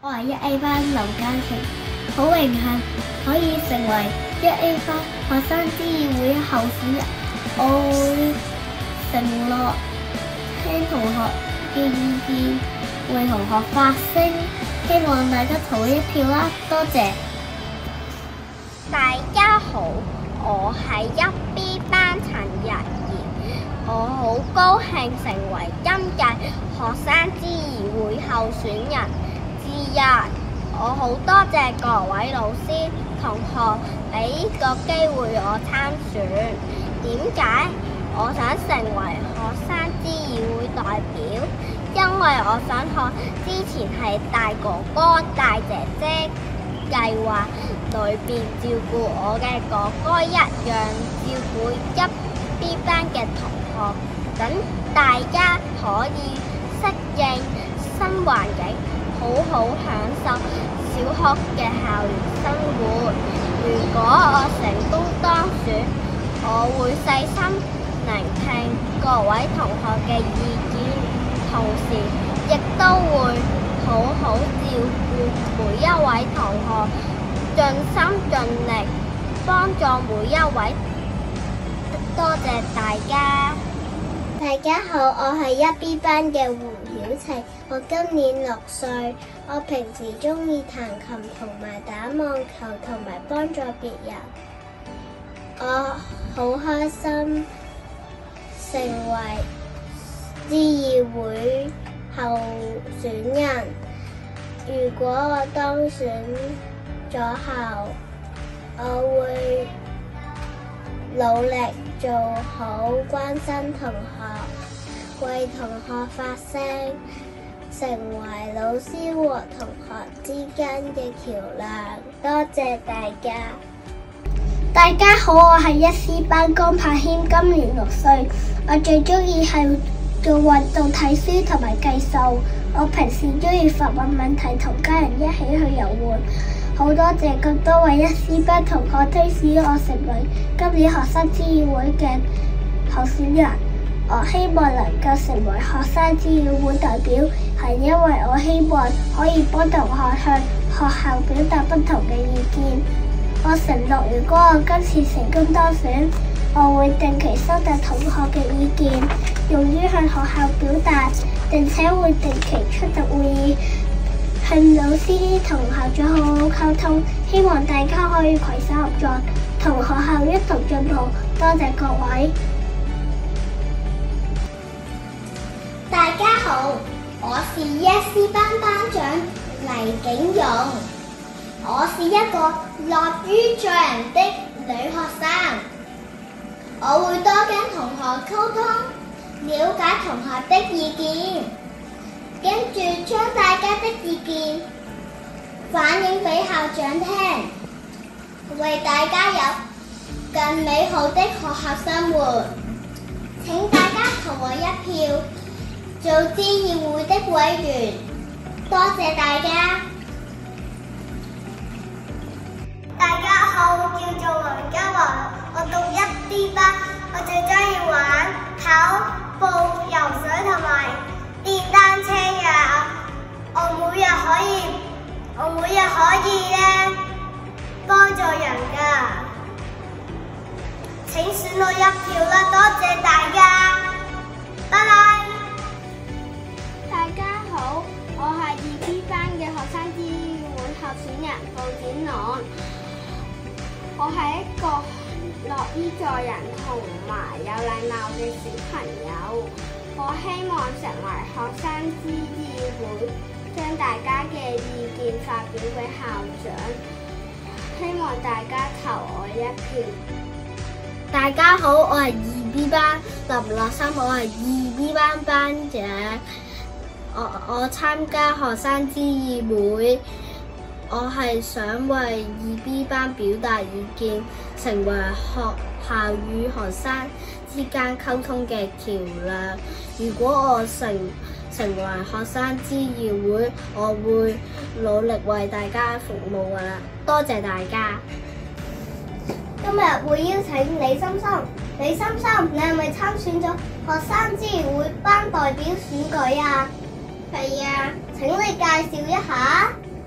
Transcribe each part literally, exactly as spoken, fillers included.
我係一 A 班劉嘉晴，好榮幸可以成為一 A 班學生之議會候選人。我會承諾聽同學嘅意見，為同學發聲，希望大家投一票啦！多謝。 大家好，我係一 B 班陳日賢，我好高興成為今屆學生之議會候選人之一。我好多謝各位老師同學俾個機會我參選。點解我想成為學生之議會代表？因為我想學之前係大哥哥大姐姐計劃裏邊照顧我嘅哥哥一樣照顧一 B 班嘅同學，等大家可以適應新環境，好好享受小學嘅校園生活。如果我成功當選，我會細心聆聽各位同學嘅意見，同時亦都會好好照顧每一位同學，盡心盡力幫助每一位。多謝大家。 大家好，我係一 B 班嘅胡曉晴，我今年六歲。我平時中意彈琴同埋打網球同埋幫助別人。我好開心成為之議會候選人。如果我當選咗後，我會努力做好關心同學，為同學發聲，成為老師和同學之間嘅橋樑。多謝大家。大家好，我係一 C 班江柏謙，今年六歲。我最中意係做運動、睇書同埋計數。我平時中意發問問題，同家人一起去遊玩。好多謝咁多位一 C 班同學推使我成為今年學生之議會嘅候選人。我希望能夠成為學生之議會代表，係因為我希望可以幫同學向學校表達不同嘅意見。我承諾，如果我今次成功當選，我會定期收集同學嘅意見，用於向學校表達，並且會定期出席會議，向老師同校長好好溝通。希望大家可以攜手合作，同學校一同進步。多謝各位。大家好，我是一 C 班班長黎景勇。我是一個樂於助人的女學生，我會多跟同學溝通，了解同學的意見，跟住將大家的意見反映俾校長聽，為大家有更美好的學校生活。請大家投我一票，做之議會的委員。多謝大家。大家好，我叫做黃家華，我讀一 D 班，我最中意玩跑步、游水同埋電單車嘅。我每日可以，我每日可以咧幫助人噶。請選我一票啦，多謝大家，拜拜。 大家好，我係二 B 班嘅學生之議會候選人布展朗。我係一個樂於助人同埋有禮貌嘅小朋友。我希望成為學生之議會，將大家嘅意見發表俾校長。希望大家投我一票。 大家好，我係二 B 班林樂心，我係二 B 班班長。我我參加學生之議會。我係想為二 B 班表達意見，成為學校與學生之間溝通嘅橋樑。如果我成成為學生之議會，我會努力為大家服務㗎喇。多謝大家。今日會邀請李心心，李心心，你係咪參選咗學生之議會班代表選舉啊？係啊，請你介紹一下。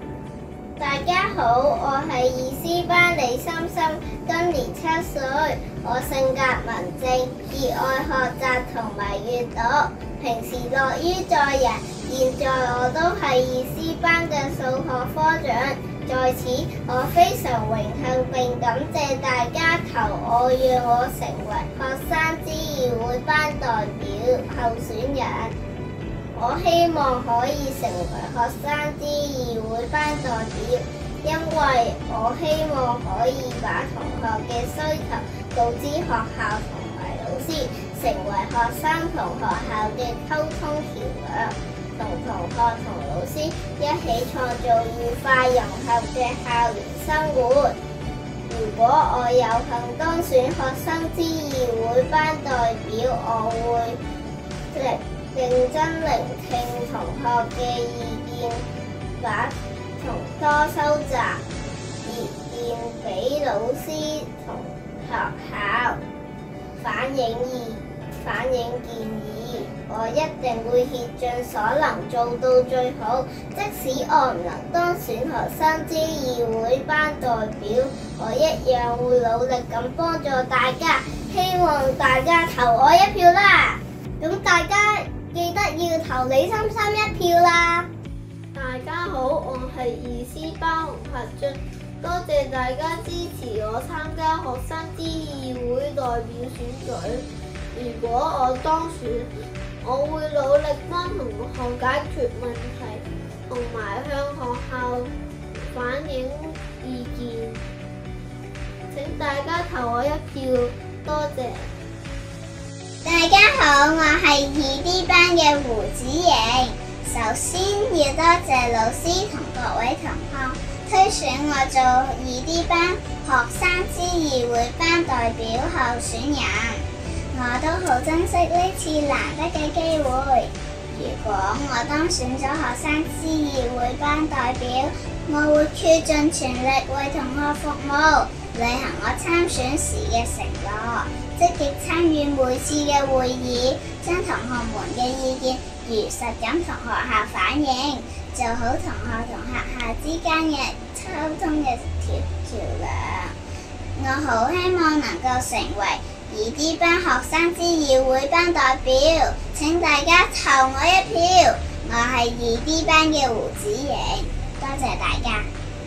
大家好，我係二 C 班李心心，今年七歲。我性格文靜，熱愛學習同埋閱讀，平時樂於助人。現在我都係二 C 班嘅數學科長，在此我非常榮幸並感謝大家投我，讓我成為學生之議會班代表候選人。我希望可以成為學生之議會班代表，因為我希望可以把同學嘅需求告知學校同埋老師，成為學生同學校嘅溝通橋樑，同同學同老師一起創造愉快融合嘅校園生活。如果我有幸當選學生之議會班代表，我會力認真聆聽同學嘅意見，把同多收集意見俾老師同學校反映意反映建議。我一定會竭盡所能做到最好。即使我唔能當選學生之議會班代表，我一樣會努力咁幫助大家。希望大家投我一票啦！咁大家記得要投李心心一票啦！大家好，我係二 C 班洪柏俊，多謝大家支持我參加學生之議會代表選舉。如果我當選，我會努力幫同學解決問題，同埋向學校反映意見。請大家投我一票，多謝。大家好，我係二 D 班嘅胡子瑩。首先要多謝老師同各位同學推選我做二 D 班學生之議會班代表候選人，我都好珍惜呢次難得嘅機會。如果我當選咗學生之議會班代表，我會竭盡全力為同學服務，履行我參選時嘅承諾，積極參與每次嘅會議，將同學們嘅意見如實咁同學校反映，做好同學同學校之間嘅溝通嘅橋橋樑。我好希望能夠成為二 D 班學生之議會班代表，請大家投我一票。我係二 D 班嘅胡子瑩，多謝大家。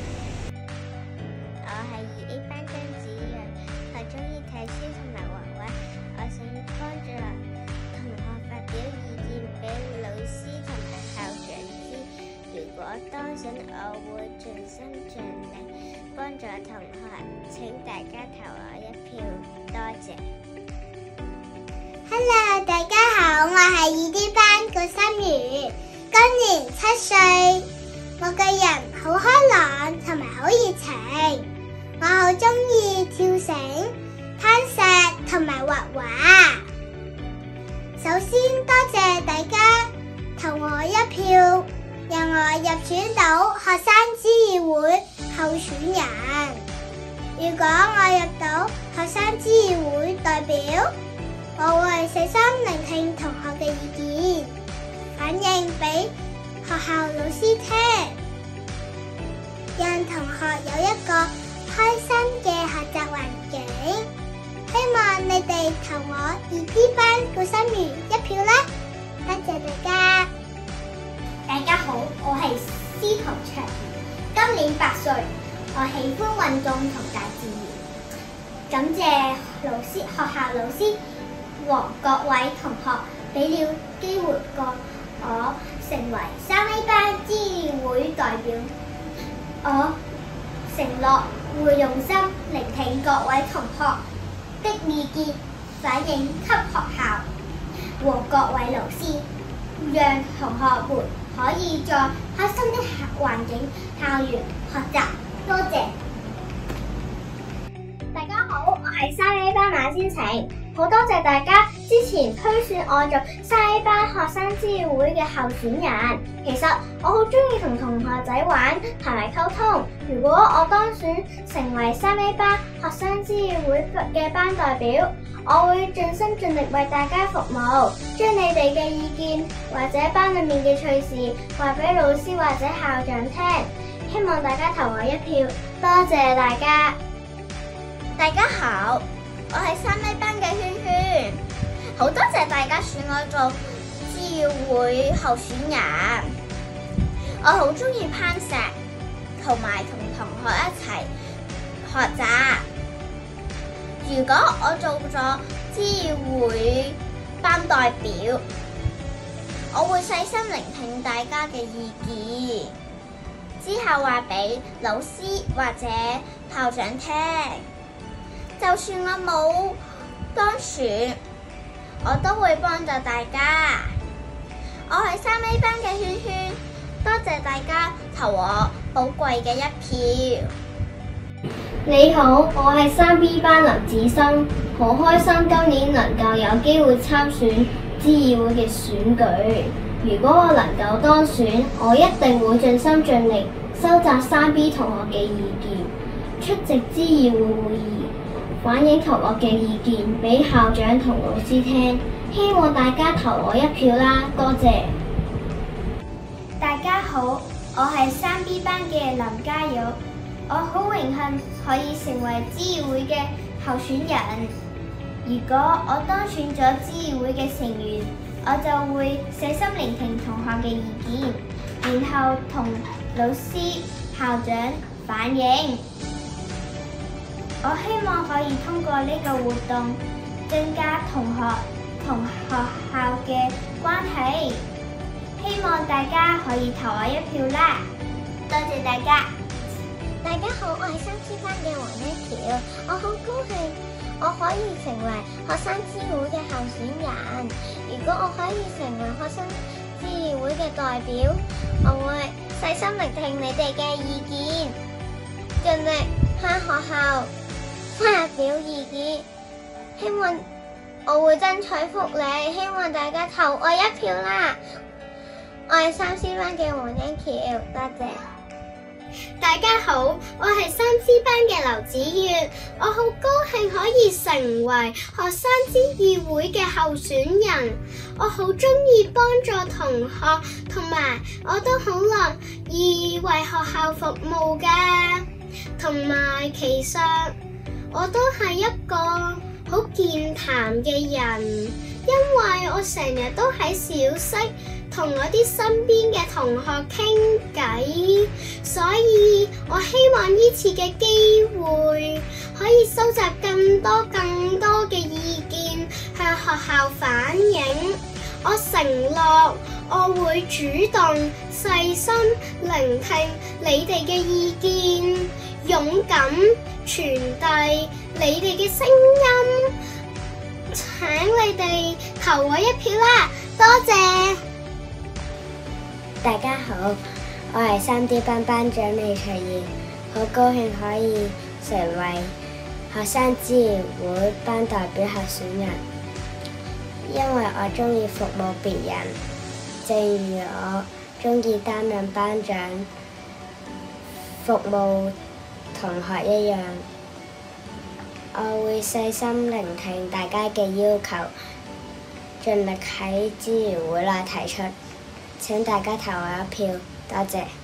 我係二 A 班張子睿，我中意睇書同埋畫畫，我想幫助同學發表意見俾老師同埋校長知。如果當選，我會盡心盡力幫助同學，請大家投我一票，多謝。 Hello， 大家好，我係二 D 班顧心如，今年七歲。我個人好開朗同埋好熱情，我好中意跳繩、攀石同埋畫畫。首先多謝大家投我一票，讓我入選到學生之議會候選人。如果我入到學生之議會代表，我會細心聆聽同學嘅意見，反映俾學校老師聽，讓同學有一個開心嘅學習環境。希望你哋投我二 D 班顧心如一票啦！多謝大家。 大家好，我係司徒卓兒，今年八歲，我喜歡運動同大自然。感謝老師、學校老師和各位同學俾了機會過我成為三 A 班之議會代表。我承諾會用心聆聽各位同學的意見，反映給學校和各位老師，讓同學們可以在開心的環境校園學習。多謝。大家好，我係三 A 班馬先晴，好多謝大家之前推選我做三 A 班學生之議會嘅候選人。其實我好中意同同學仔玩同埋溝通。如果我當選成為三 A 班學生之議會嘅班代表，我會盡心盡力為大家服務，將你哋嘅意見或者班裏面嘅趣事話俾老師或者校長聽。 希望大家投我一票，多謝大家。 大家好，我係三 A 班嘅圈圈，好多謝大家選我做支議會候選人。我好鍾意攀石，同埋同同學一齊學習。如果我做咗支議會班代表，我會細心聆聽大家嘅意見，之後話俾老師或者校長聽。就算我冇當選，我都會幫助大家。我係三 A 班嘅圈圈，多謝大家投我寶貴嘅一票。 你好，我係三 B 班林子生，好開心今年能夠有機會參選支議會嘅選舉。如果我能夠當選，我一定會盡心盡力收集三 B 同學嘅意見，出席支議會會議，反映同學嘅意見俾校長同老師聽。希望大家投我一票啦，多謝。 大家好，我係三 B 班嘅林嘉玉。我好榮幸可以成為支議會嘅候選人。如果我當選咗支議會嘅成員，我就會細心聆聽同學嘅意見，然後同老師、校長反映。我希望可以通過呢個活動，增加同學同學校嘅關係。希望大家可以投我一票啦！多謝大家。 大家好，我係三 C 班嘅黃一橋，我好高興我可以成為學生支議會嘅候選人。如果我可以成為學生支議會嘅代表，我會細心聆聽你哋嘅意見，盡力向學校發表意見。希望我會爭取福利，希望大家投我一票啦！我係三 C 班嘅黃欣橋，多謝。 大家好，我係三 C 班嘅劉子月，我好高興可以成為學生支議會嘅候選人。我好鍾意幫助同學，同埋我都好樂意為學校服務㗎。同埋其實我都係一個好健談嘅人，因為我成日都喺小息同我啲身邊嘅同學傾偈，所以我希望呢次嘅機會可以收集更多更多嘅意見，向學校反映。我承諾我會主動細心聆聽你哋嘅意見，勇敢傳遞你哋嘅聲音。請你哋投我一票啦，多謝。 大家好，我係三 D 班班長李翠燕，好高興可以成為學生支議會班代表候選人，因為我鍾意服務別人，正如我鍾意擔任班長，服務同學一樣。我會細心聆聽大家嘅要求，盡力喺支議會內提出。請大家投我一票，多謝。